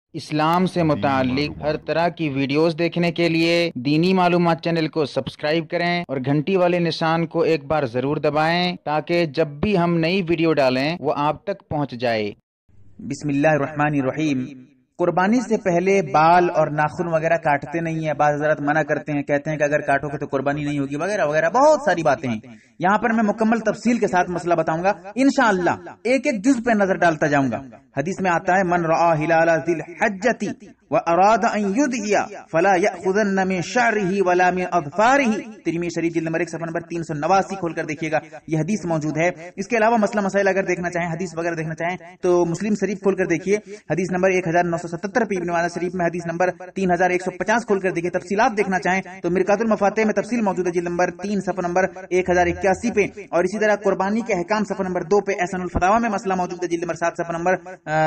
اسلام سے متعلق ہر طرح کی ویڈیوز دیکھنے کے لیے دینی معلومات چینل کو سبسکرائب کریں اور گھنٹی والے نشان کو ایک بار ضرور دبائیں تاکہ جب بھی ہم نئی ویڈیو ڈالیں وہ آپ تک پہنچ جائے۔ بسم اللہ الرحمن الرحیم۔ قربانی سے پہلے بال اور ناخن وغیرہ کاٹتے نہیں ہیں، بعض حضرات منع کرتے ہیں، کہتے ہیں کہ اگر کاٹو گے تو قربانی نہیں ہوگی وغیرہ وغیرہ، بہت ساری باتیں ہیں۔ یہاں پر میں مکمل تفصیل کے ساتھ مسئلہ بتاؤں گا انشاءاللہ، ایک ایک جز پہ نظر ڈالتا جاؤں گا۔ حدیث میں آتا ہے من رآ ہلال ذی الحجۃ واراد ان یضحی فلا یأخذن من شعره ولا من اظفاره، ترمذی شریف جلد نمبر 1 صفحہ نمبر 389 کھول کر دیکھیے گا، یہ حدیث موجود ہے۔ اس کے علاوہ مسئلہ مسائل اگر دیکھنا چاہیں، حدیث وغیرہ دیکھنا چاہیں تو مسلم شریف کھول کر دیکھیے، حدیث نمبر 1977 پہ ابن ماجہ شریف میں حدیث نمبر 3150 کھول کر دیکھیے۔ تفصیلات دیکھنا چاہیں تو مرقات المفاتح میں تفصیل موجود ہے، جلد نمبر 3 صفحہ نمبر 1081 پہ، اور اسی طرح قربانی کے احکام صفحہ نمبر 2 پہ احسن الفتاوی میں مسئلہ موجود ہے، جلد نمبر 7 صفحہ نمبر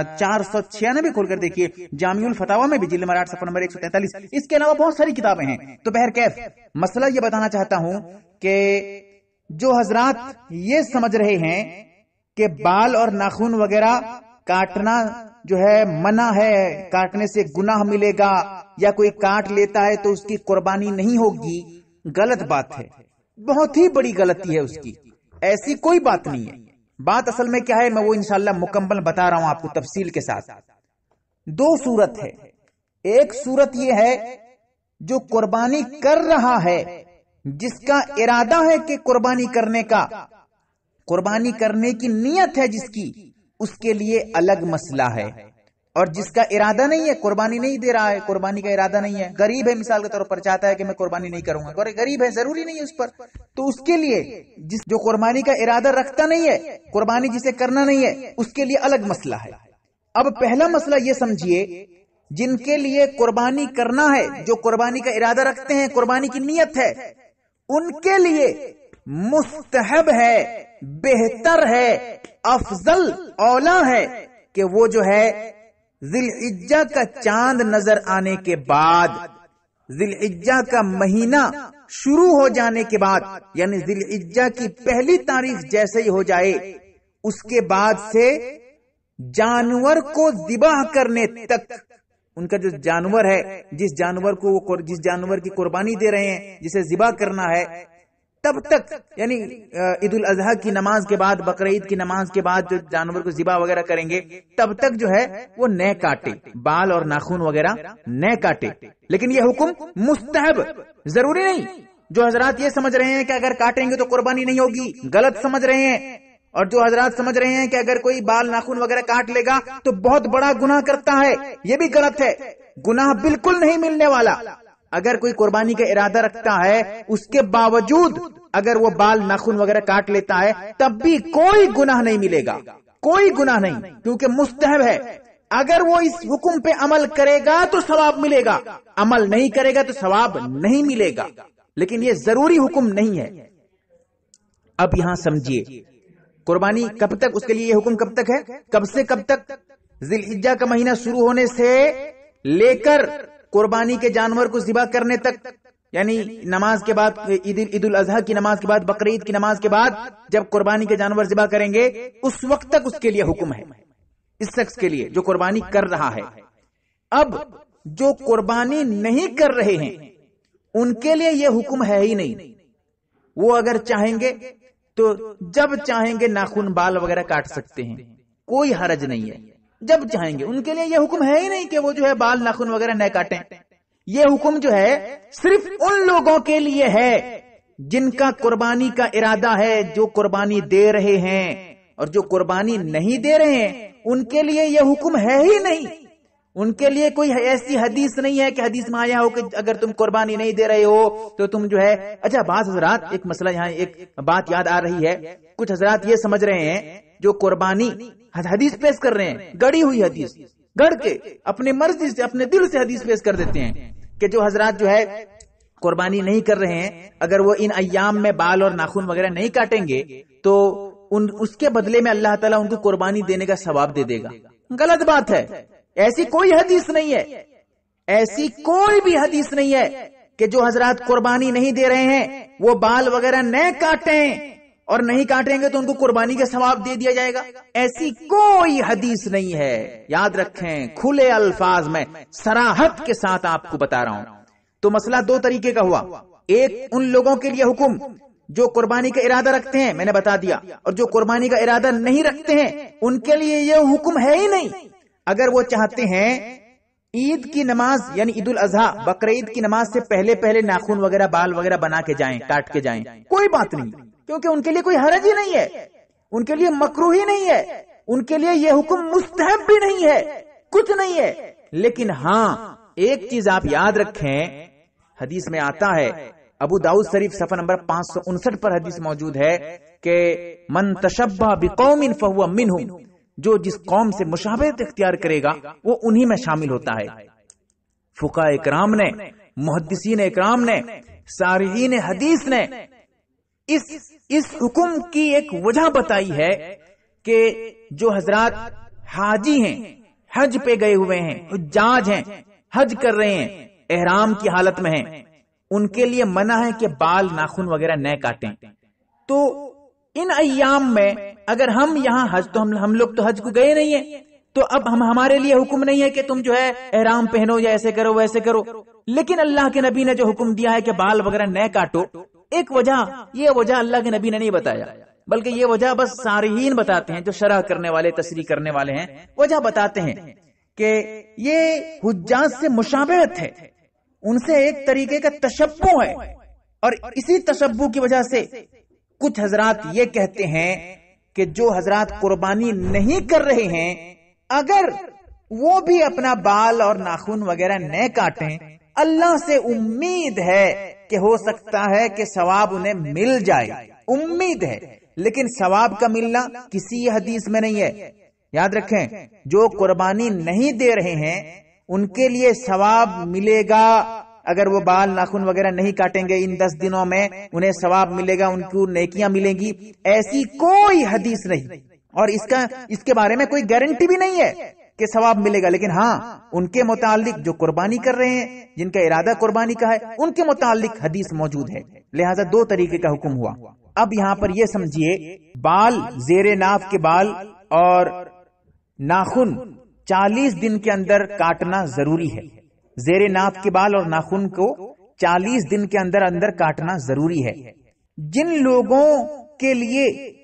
496 کھول کر دیکھیے، جامع الفتاوی میں بھی جلد نمبر 8 صفحہ نمبر 143۔ اس کے علاوہ بہت ساری کتابیں ہیں۔ تو بہرکیف مسئلہ یہ بتانا چاہتا ہوں کہ جو حضرات یہ سمجھ رہے ہیں کہ بال اور ناخن وغیرہ کاٹنا جو ہے منع ہے، کاٹنے سے گناہ ملے گا، یا کوئی کاٹ لیتا ہے تو اس کی قربانی نہیں ہوگی، غلط بات ہے، بہت ہی بڑی غلطی ہے اس کی، ایسی کوئی بات نہیں ہے۔ بات اصل میں کیا ہے میں وہ انشاءاللہ مکمل بتا رہا ہوں آپ کو تفصیل کے ساتھ۔ دو صورت ہے، ایک صورت یہ ہے جو قربانی کر رہا ہے، جس کا ارادہ ہے کہ قربانی کرنے کا، قربانی کرنے کی نیت ہے جس کی، اس کے لیے الگ مسئلہ ہے، اور جس کا ارادہ نہیں ہے، قربانی نہیں دے رہا ہے، قربانی کا ارادہ نہیں ہے، غریب ہے مثال کے طور پر، چاہتا ہے کہ میں قربانی نہیں کروں گا، غریب ہے، ضروری نہیں ہے اس پر، تو اس کے لیے جو قربانی کا ارادہ رکھتا نہیں ہے، قربانی جسے کرنا نہیں ہے، اس کے لیے الگ مسئلہ ہے۔ اب پہلا مسئلہ یہ سمجھیے، جن کے لیے قربانی کرنا ہے، جو قربانی کا ارادہ رکھتے ہیں، قربانی کی نیت ہے، ان کے لیے مستحب ہے، بہتر ہے، افضل، اولا ہے کہ وہ جو ہے ذی الحجہ کا چاند نظر آنے کے بعد، ذی الحجہ کا مہینہ شروع ہو جانے کے بعد، یعنی ذی الحجہ کی پہلی تاریخ جیسے ہی ہو جائے، اس کے بعد سے جانور کو ذبح کرنے تک، ان کا جو جانور ہے، جس جانور کو وہ جس جانور کی قربانی دے رہے ہیں، جسے ذبح کرنا ہے، تب تک، یعنی عید الاضحیٰ کی نماز کے بعد، بقرعید کی نماز کے بعد جو جانور کو ذبح وغیرہ کریں گے، تب تک جو ہے وہ نہ کاٹے، بال اور ناخن وغیرہ نہ کاٹے۔ لیکن یہ حکم مستحب، ضروری نہیں۔ جو حضرات یہ سمجھ رہے ہیں کہ اگر کاٹیں گے تو قربانی نہیں ہوگی، غلط سمجھ رہے ہیں۔ اور جو حضرات سمجھ رہے ہیں کہ اگر کوئی بال ناخن وغیرہ کاٹ لے گا تو بہت بڑا گناہ کرتا ہے، یہ بھی غلط ہے، گناہ بالکل نہیں ملنے والا۔ اگر کوئی قربانی کا ارادہ رکھتا ہے، اس کے باوجود اگر وہ بال ناخن وغیرہ کاٹ لیتا ہے، تب بھی کوئی گناہ نہیں ملے گا، کوئی گناہ نہیں، کیونکہ مستحب ہے۔ اگر وہ اس حکم پہ عمل کرے گا تو ثواب ملے گا، عمل نہیں کرے گا تو ثواب نہیں ملے گا، لیکن یہ ضروری حکم نہیں ہے۔ اب یہاں سمجھیے، قربانی کب تک، اس کے لیے یہ حکم کب تک ہے، کب سے کب تک؟ ذی الحجہ کا مہینہ شروع ہونے سے لے کر قربانی کے جانور کو ذبح کرنے تک، یعنی نماز کے بعد، عید الاضحیٰ کی نماز کے بعد، بقرعید کی نماز کے بعد جب قربانی کے جانور ذبح کریں گے، اس وقت تک اس کے لیے حکم ہے، اس شخص کے لیے جو قربانی کر رہا ہے۔ اب جو قربانی نہیں کر رہے ہیں ان کے لیے یہ حکم ہے ہی نہیں، وہ اگر چاہیں گے تو جب چاہیں گے ناخن بال وغیرہ کاٹ سکتے ہیں، کوئی حرج نہیں ہے، جب چاہیں گے، ان کے لیے یہ حکم ہے ہی نہیں کہ وہ جو ہے بال ناخن وغیرہ نہ کاٹیں۔ یہ حکم جو ہے صرف ان لوگوں کے لیے ہے جن کا قربانی کا ارادہ ہے، جو قربانی دے رہے ہیں، اور جو قربانی نہیں دے رہے ہیں ان کے لیے یہ حکم ہے ہی نہیں۔ ان کے لیے کوئی ایسی حدیث نہیں ہے کہ حدیث میں آیا ہو کہ اگر تم قربانی نہیں دے رہے ہو تو تم جو ہے، اچھا بعض حضرات، ایک مسئلہ یہاں، ایک بات یاد آ رہی ہے، کچھ حضرات یہ سمجھ رہے ہیں جو قربانی حدیث پیش کر رہے ہیں، گڑی ہوئی حدیث، گڑ کے اپنی مرضی سے، اپنے دل سے حدیث پیش کر دیتے ہیں کہ جو حضرات جو ہے قربانی نہیں کر رہے ہیں، اگر وہ ان ایام میں بال اور ناخن وغیرہ نہیں کاٹیں گے تو اس کے بدلے میں اللہ تعالیٰ ان کو قربانی دینے کا ثواب دے دے گا۔ غلط بات ہے، ایسی کوئی حدیث نہیں ہے، ایسی کوئی بھی حدیث نہیں ہے کہ جو حضرات قربانی نہیں دے رہے ہیں وہ بال وغیرہ نہ کاٹیں اور نہیں کاٹیں گے تو ان کو قربانی کا ثواب دے دیا جائے گا. ایسی کوئی حدیث نہیں ہے. یاد رکھیں، کھلے الفاظ میں صراحت کے ساتھ آپ کو بتا رہا ہوں. تو مسئلہ دو طریقے کا ہوا. ایک ان لوگوں کے لیے حکم جو قربانی کا ارادہ رکھتے ہیں، میں نے بتا دیا، اور جو قربانی کا ارادہ نہیں رکھتے ہیں ان کے لیے یہ حکم ہے ہی نہیں. اگر وہ چاہتے ہیں عید کی نماز یعنی عید الاضحیٰ بقرعید کی نماز سے پہلے پہلے ناخن وغیرہ بال وغیرہ بنا کے جائیں، کاٹ کے جائیں، کوئی بات نہیں، کیونکہ ان کے لیے کوئی حرج ہی نہیں ہے، ان کے لیے مکروہ ہی نہیں ہے، ان کے لیے یہ حکم مستحب بھی نہیں ہے، کچھ نہیں ہے. لیکن ہاں ایک چیز آپ یاد رکھیں، حدیث میں آتا ہے، ابو داؤد شریف صفحہ نمبر 559 پر حدیث موجود ہے کہ من تشبہ بقوم فہو منہم، جو جس قوم سے مشابہت اختیار کرے گا وہ انہی میں شامل ہوتا ہے. فقہاء اکرام نے، محدثین اکرام نے، شارحین حدیث نے اس حکم کی ایک وجہ بتائی ہے کہ جو حضرات حاجی ہیں، حج پہ گئے ہوئے ہیں، حجاج ہیں، حج کر رہے ہیں، احرام کی حالت میں ہیں، ان کے لیے منع ہے کہ بال ناخن وغیرہ نہ کاٹیں. تو ان ایام میں اگر ہم یہاں حج، تو ہم لوگ تو حج کو گئے نہیں ہیں، تو اب ہمارے لیے حکم نہیں ہے کہ تم جو ہے احرام پہنو یا ایسے کرو ویسے کرو. لیکن اللہ کے نبی نے جو حکم دیا ہے کہ بال وغیرہ نہ کاٹو، ایک وجہ، یہ وجہ اللہ کے نبی نے نہیں بتایا، بلکہ یہ وجہ بس شارحین بتاتے ہیں، جو شرح کرنے والے، تشریح کرنے والے ہیں، وجہ بتاتے ہیں کہ یہ حجاج سے مشابہت ہے، ان سے ایک طریقے کا تشبہ ہے. اور اسی تشبہ کی وجہ سے کچھ حضرات یہ کہتے ہیں کہ جو حضرات قربانی نہیں کر رہے ہیں، اگر وہ بھی اپنا بال اور ناخن وغیرہ نہ کاٹیں، اللہ سے امید ہے کہ ہو سکتا ہے کہ ثواب انہیں مل جائے، امید ہے، لیکن ثواب کا ملنا کسی حدیث میں نہیں ہے. یاد رکھیں، جو قربانی نہیں دے رہے ہیں ان کے لیے ثواب ملے گا. اگر وہ بال ناخن وغیرہ نہیں کاٹیں گے ان 10 دنوں میں، انہیں ثواب ملے گا، ان کو نیکیاں ملیں گی. ایسی کوئی حدیث نہیں، اور اس کے بارے میں کوئی گارنٹی بھی نہیں ہے کہ ثواب ملے گا. لیکن ہاں ان کے متعلق جو قربانی کر رہے ہیں، جن کا ارادہ قربانی کا ہے، ان کے متعلق حدیث موجود ہے. لہذا دو طریقے کا حکم ہوا. اب یہاں پر یہ سمجھیے، بال، زیر ناف کے بال اور ناخن 40 دن کے اندر کاٹنا ضروری ہے. زیر ناف کے بال اور ناخن کو 40 دن کے اندر کاٹنا ضروری ہے. جن لوگوں کے لیے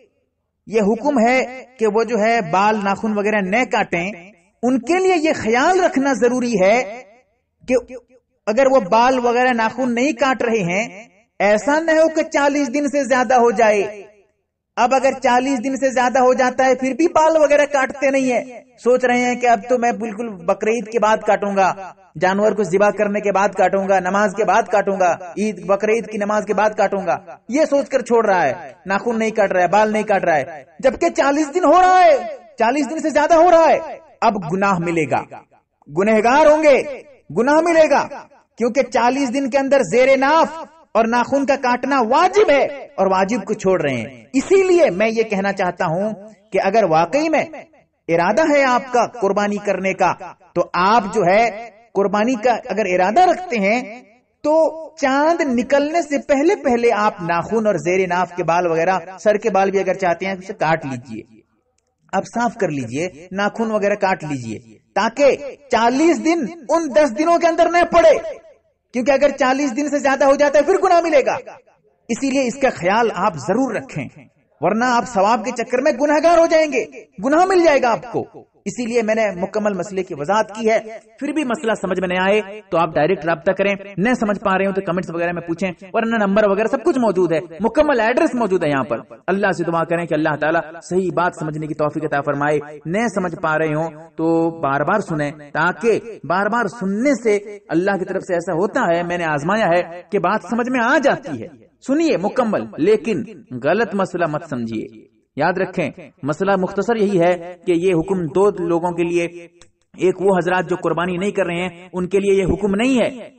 یہ حکم ہے کہ وہ جو ہے بال ناخن وغیرہ نہ کاٹیں، ان کے لیے یہ خیال رکھنا ضروری ہے کہ اگر وہ بال وغیرہ ناخن نہیں کاٹ رہے ہیں، ایسا نہ ہو کہ 40 دن سے زیادہ ہو جائے. اب اگر 40 دن سے زیادہ ہو جاتا ہے پھر بھی بال وغیرہ کاٹتے نہیں ہیں، سوچ رہے ہیں کہ اب تو میں بالکل بقرعید کے بعد کاٹوں گا، جانور کو ذبح کرنے کے بعد کاٹوں گا، نماز کے بعد کاٹوں گا، عید بقرعید کی نماز کے بعد کاٹوں گا، یہ سوچ کر چھوڑ رہا ہے، ناخن نہیں کاٹ رہا ہے، بال نہیں کاٹ رہا ہے، جبکہ 40 دن ہو رہا ہے، 40 دن سے زیادہ ہو رہا ہے. اب گناہ ملے گا، گنہگار ہوں گے، گناہ ملے گا، کیونکہ 40 دن کے اندر زیر ناف اور ناخن کا کاٹنا واجب ہے، اور واجب کو چھوڑ رہے ہیں. اسی لیے میں یہ کہنا چاہتا ہوں کہ اگر واقعی میں ارادہ ہے آپ کا قربانی کرنے کا، تو آپ جو ہے قربانی کا اگر ارادہ رکھتے ہیں تو چاند نکلنے سے پہلے پہلے آپ ناخن اور زیر ناف کے بال وغیرہ، سر کے بال بھی اگر چاہتے ہیں اسے کاٹ لیجئے، اب صاف کر لیجئے، ناخن وغیرہ کاٹ لیجئے، تاکہ 40 دن ان 10 دنوں کے اندر نہ پڑے، کیونکہ اگر 40 دن سے زیادہ ہو جاتا ہے پھر گناہ ملے گا. اسی لیے اس کا خیال آپ ضرور رکھیں، ورنہ آپ ثواب کے چکر میں گنہگار ہو جائیں گے، گناہ مل جائے گا آپ کو. اسی لیے میں نے مکمل مسئلے کی وضاحت کی ہے. پھر بھی مسئلہ سمجھ میں نہ آئے تو آپ ڈائریکٹ رابطہ کریں، نہ سمجھ پا رہے ہو تو کمنٹس وغیرہ میں پوچھیں، ورنہ نمبر وغیرہ سب کچھ موجود ہے، مکمل ایڈریس موجود ہے یہاں پر. اللہ سے دعا کریں کہ اللہ تعالیٰ صحیح بات سمجھنے کی توفیق عطا فرمائے. نہ سمجھ پا رہے ہوں تو بار بار سنیں، تاکہ بار بار سننے سے اللہ کی طرف سے ایسا ہوتا ہے، میں نے آزمایا ہے کہ بات سمجھ میں آ جاتی ہے. سنیے مکمل، لیکن غلط مسئلہ مت سمجھیے. یاد رکھیں، مسئلہ مختصر یہی ہے کہ یہ حکم دو لوگوں کے لیے، ایک وہ حضرات جو قربانی نہیں کر رہے ہیں ان کے لیے یہ حکم نہیں ہے،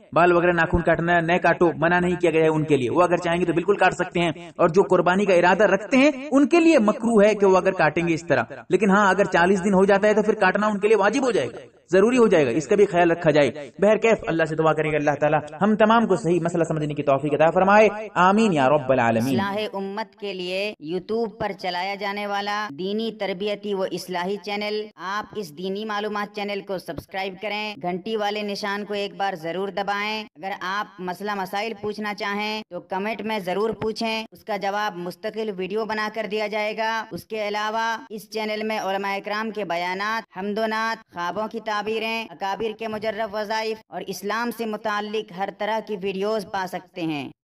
बाल वगैरह नाखून काटना न काटो, मना नहीं किया गया है उनके लिए, वो अगर चाहेंगे तो बिल्कुल काट सकते हैं। और जो कुर्बानी का इरादा रखते हैं उनके लिए मकरूह है कि वो अगर काटेंगे इस तरह। लेकिन हाँ, अगर 40 दिन हो जाता है तो फिर काटना उनके लिए वाजिब हो जाएगा, जरूरी हो जाएगा, इसका भी ख्याल रखा जाए। बहरकैफ अल्लाह से दुआ करेंगे अल्लाह ताला हम तमाम को सही मसला समझने की तौफीक अता फरमाए, आमीन या रब्बल आलमीन। इस्लाह उम्मत के लिए यूट्यूब पर चलाया जाने वाला दीनी तरबियती व इस्लाही चैनल, आप इस दीनी मालूमात चैनल को सब्सक्राइब करें, घंटी वाले निशान को एक बार जरूर दबाएं। अगर आप मसला मसाइल पूछना चाहें तो कमेंट में जरूर पूछें, उसका जवाब मुस्तकिल वीडियो बनाकर दिया जाएगा। उसके अलावा इस चैनल में उलमा इकराम के बयानात, हम्दोनात, ख्वाबों की ताबीरें, अकाबिर के मुजर्रफ वज़ाइफ और इस्लाम से मुताल्लिक हर तरह की वीडियोस पा सकते हैं।